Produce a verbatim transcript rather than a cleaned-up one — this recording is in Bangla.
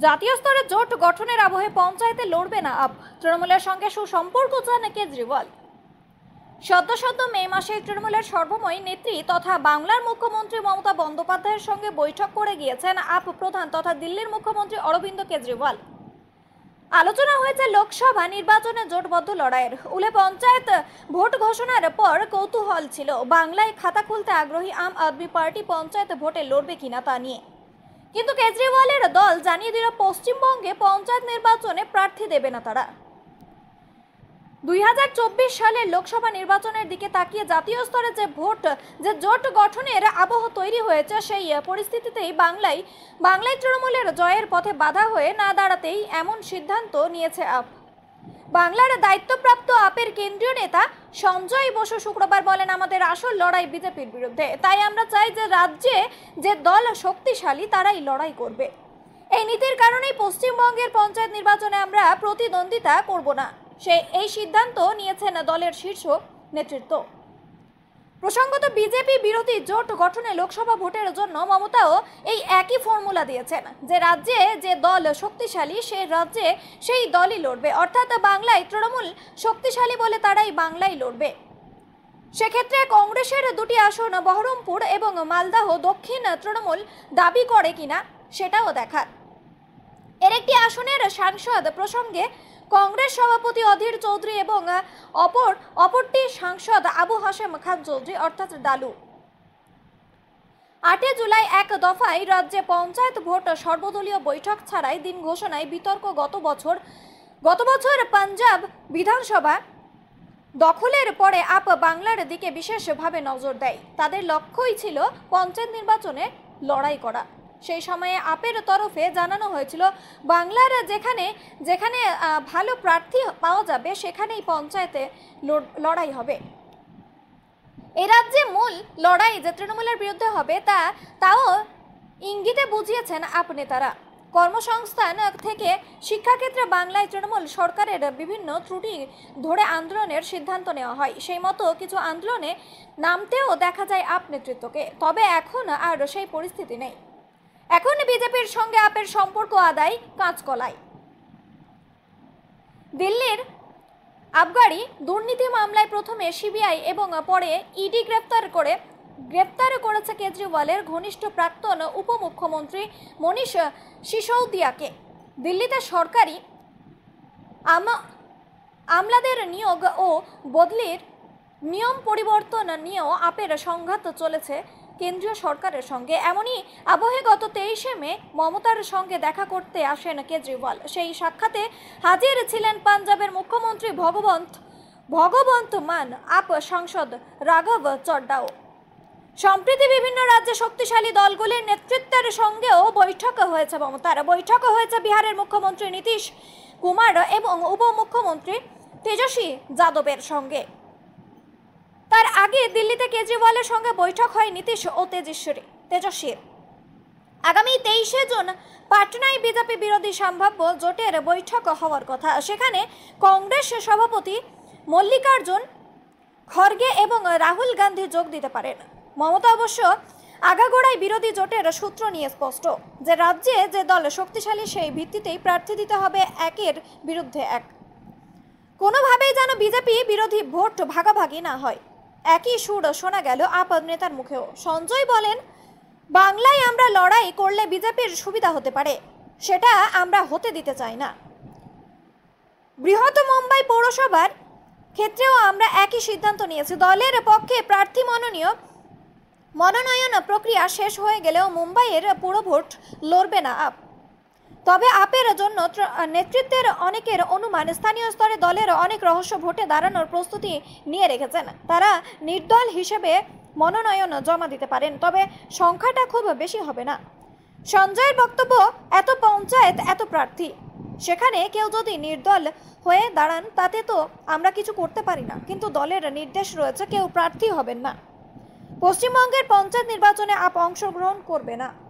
জাতীয় স্তরে জোট গঠনের আবহে পঞ্চায়েতে লড়বে না আপ, তৃণমূলের সঙ্গে সুসম্পর্ক চান কেজরিওয়াল। সদ্য সদ্য মে মাসে তৃণমূলের সর্বময় নেত্রী তথা বাংলার মুখ্যমন্ত্রী মমতা বন্দ্যোপাধ্যায়ের সঙ্গে বৈঠক করে গিয়েছেন আপ প্রধান তথা দিল্লির মুখ্যমন্ত্রী অরবিন্দ কেজরিওয়াল। আলোচনা হয়েছে লোকসভা নির্বাচনে জোটবদ্ধ লড়াইয়ের। উলে পঞ্চায়েত ভোট ঘোষণার পর কৌতূহল ছিল বাংলায় খাতা খুলতে আগ্রহী আম আদমি পার্টি পঞ্চায়েত ভোটে লড়বে কিনা তা নিয়ে, কিন্তু কেজরিওয়ালের দল জানিয়ে দিল পশ্চিমবঙ্গে পঞ্চায়েত নির্বাচনে প্রার্থী দেবে না তারা। দুই হাজার চব্বিশ সালের লোকসভা নির্বাচনের দিকে তাকিয়ে জাতীয় স্তরে যে ভোট যে জোট গঠনের আবহ তৈরি হয়েছে, সেই পরিস্থিতিতেই বাংলায় বাংলায় তৃণমূলের জয়ের পথে বাধা হয়ে না দাঁড়াতেই এমন সিদ্ধান্ত নিয়েছে আপ। বাংলার দায়িত্বপ্রাপ্ত আপের কেন্দ্রীয় নেতা সঞ্জয় বসু শুক্রবার বলেন, আমাদের আসল লড়াই বিজেপির বিরুদ্ধে, তাই আমরা চাই যে রাজ্যে যে দল শক্তিশালী তারাই লড়াই করবে। এই নীতির কারণেই পশ্চিমবঙ্গের পঞ্চায়েত নির্বাচনে আমরা প্রতিদ্বন্দ্বিতা করব না, সে এই সিদ্ধান্ত নিয়েছেন দলের শীর্ষ নেতৃত্ব। প্রসঙ্গত বিজেপি বিরোধী জোট গঠনে লোকসভা ভোটের জন্য মমতাও এই একই ফর্মুলা দিয়েছেন যে রাজ্যে যে দল শক্তিশালী সে রাজ্যে সেই দলই লড়বে, অর্থাৎ বাংলায় তৃণমূল শক্তিশালী বলে তারাই বাংলায় লড়বে। সেক্ষেত্রে কংগ্রেসের দুটি আসন বহরমপুর এবং মালদাহ দক্ষিণ তৃণমূল দাবি করে কিনা সেটাও দেখার। এর একটি আসনের সাংসদ প্রসঙ্গে কংগ্রেস সভাপতি অধীর চৌধুরী এবং অপর অপরটি সাংসদ আবু হাশেম খান চৌধুরী অর্থাৎ ডালু। আটই জুলাই এক দফায় রাজ্যে পঞ্চায়েত ভোট সর্বদলীয় বৈঠক ছাড়াই দিন ঘোষণায় বিতর্ক। গত বছর গত বছর পাঞ্জাব বিধানসভা দখলের পরে আপ বাংলার দিকে বিশেষভাবে নজর দেয়। তাদের লক্ষ্যই ছিল পঞ্চায়েত নির্বাচনে লড়াই করা। সেই সময়ে আপের তরফে জানানো হয়েছিল বাংলার যেখানে যেখানে ভালো প্রার্থী পাওয়া যাবে সেখানেই পঞ্চায়েতে লড়াই হবে। এ রাজ্যে মূল লড়াই যে তৃণমূলের বিরুদ্ধে হবে তা তাও ইঙ্গিতে বুঝিয়েছেন আপ নেতারা। কর্মসংস্থান থেকে শিক্ষাক্ষেত্রে বাংলায় তৃণমূল সরকারের বিভিন্ন ত্রুটি ধরে আন্দোলনের সিদ্ধান্ত নেওয়া হয়। সেই মতো কিছু আন্দোলনে নামতেও দেখা যায় আপ নেতৃত্বকে, তবে এখন আর সেই পরিস্থিতি নেই। এখন বিজেপির সঙ্গে আপের সম্পর্ক আদায় কাঁচকলায়। দিল্লির আবগারি দুর্নীতি মামলায় প্রথমে সিবিআই এবং পরে ইডি গ্রেপ্তার করে গ্রেপ্তার করেছে কেজরিওয়ালের ঘনিষ্ঠ প্রাক্তন উপমুখ্যমন্ত্রী মনীষ সিসোদিয়াকে। দিল্লিতে সরকারি আমলাদের নিয়োগ ও বদলির নিয়ম পরিবর্তন নিয়েও আপের সংঘাত চলেছে কেন্দ্রীয় সরকারের সঙ্গে। এমনই আবহে গত তেইশে মে মমতার সঙ্গে দেখা করতে আসেন কেজরিওয়াল। সেই সাক্ষাতে হাজির ছিলেন পাঞ্জাবের মুখ্যমন্ত্রী ভগবন্ত ভগবন্ত মান, আপ সাংসদ রাঘব চড্ডাও। সম্প্রতি বিভিন্ন রাজ্যে শক্তিশালী দলগুলির নেতৃত্বের সঙ্গেও বৈঠক হয়েছে মমতার। বৈঠক হয়েছে বিহারের মুখ্যমন্ত্রী নীতিশ কুমার এবং উপমুখ্যমন্ত্রী তেজস্বী যাদবের সঙ্গে। তার আগে দিল্লিতে কেজরিওয়ালের সঙ্গে বৈঠক হয় নীতিশ ও তেজস্বী তেজস্বীর। আগামী তেইশে জুন পাটনায় বিজেপি বিরোধী সম্ভাব্য জোটের বৈঠক হওয়ার কথা। সেখানে কংগ্রেস সভাপতি মল্লিকার্জুন খড়গে এবং রাহুল গান্ধী যোগ দিতে পারেন। মমতা অবশ্য আগাগোড়ায় বিরোধী জোটের সূত্র নিয়ে স্পষ্ট যে রাজ্যে যে দল শক্তিশালী সেই ভিত্তিতেই প্রার্থী দিতে হবে একের বিরুদ্ধে এক। কোনোভাবেই যেন বিজেপি বিরোধী ভোট ভাগাভাগি না হয়, একই সুর শোনা গেল আপ নেতার মুখেও। সঞ্জয় বলেন, বাংলায় আমরা লড়াই করলে বিজেপির সুবিধা হতে পারে, সেটা আমরা হতে দিতে চাই না। বৃহৎ মুম্বাই পৌরসভার ক্ষেত্রেও আমরা একই সিদ্ধান্ত নিয়েছি। দলের পক্ষে প্রার্থী মনোনীয় মনোনয়ন প্রক্রিয়া শেষ হয়ে গেলেও মুম্বাইয়ের পুরভোট লড়বে না আপ। তবে আপের জন্য নেতৃত্বের অনেকের অনুমান স্থানীয় স্তরে দলের অনেক রহস্য ভোটে দাঁড়ানোর প্রস্তুতি নিয়ে রেখেছেন। তারা নির্দল হিসেবে মনোনয়ন জমা দিতে পারেন, তবে সংখ্যাটা খুব বেশি হবে না। সঞ্জয়ের বক্তব্য, এত পঞ্চায়েত এত প্রার্থী, সেখানে কেউ যদি নির্দল হয়ে দাঁড়ান তাতে তো আমরা কিছু করতে পারি না, কিন্তু দলের নির্দেশ রয়েছে কেউ প্রার্থী হবেন না। পশ্চিমবঙ্গের পঞ্চায়েত নির্বাচনে আপ অংশগ্রহণ করবে না।